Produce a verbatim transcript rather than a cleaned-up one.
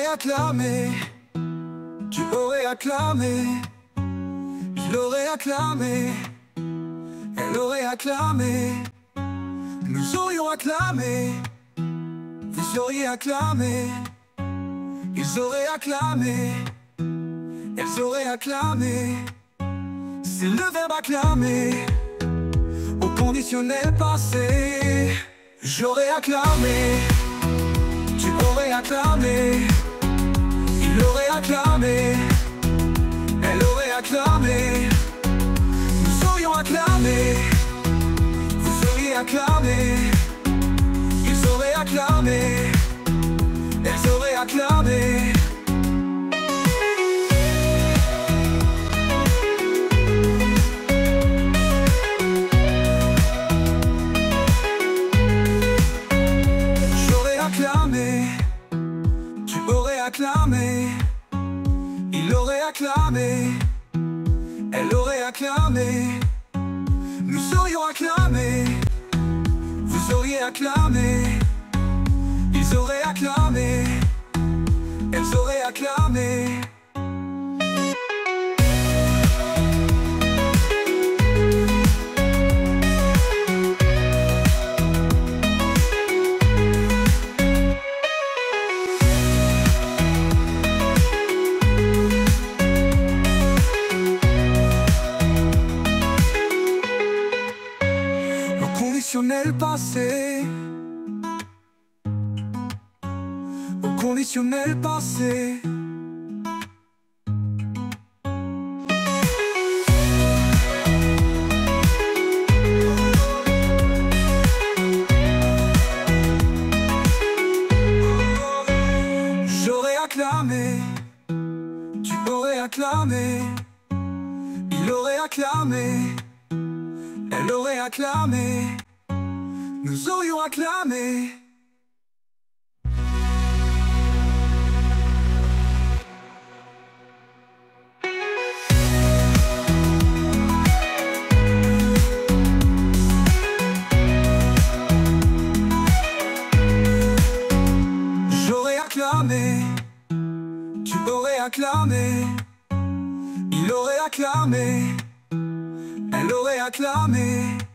acclamé, tu aurais acclamé, je l'aurais acclamé, elle aurait acclamé, nous aurions acclamé, vous auriez acclamé, ils auraient acclamé, elles auraient acclamé. C'est le verbe acclamer au conditionnel passé. J'aurais acclamé, tu aurais acclamé, il aurait acclamé, elle aurait acclamé, nous aurions acclamé, vous auriez acclamé, ils auraient acclamé, elles auraient acclamé. Tu aurais acclamé, il aurait acclamé, elle aurait acclamé, nous aurions acclamé, vous auriez acclamé, ils auraient acclamé, elles auraient acclamé. Conditionnel passé, au conditionnel passé. J'aurais acclamé, tu aurais acclamé, il aurait acclamé, elle aurait acclamé, nous aurions acclamé. J'aurais acclamé, tu aurais acclamé, il aurait acclamé, elle aurait acclamé.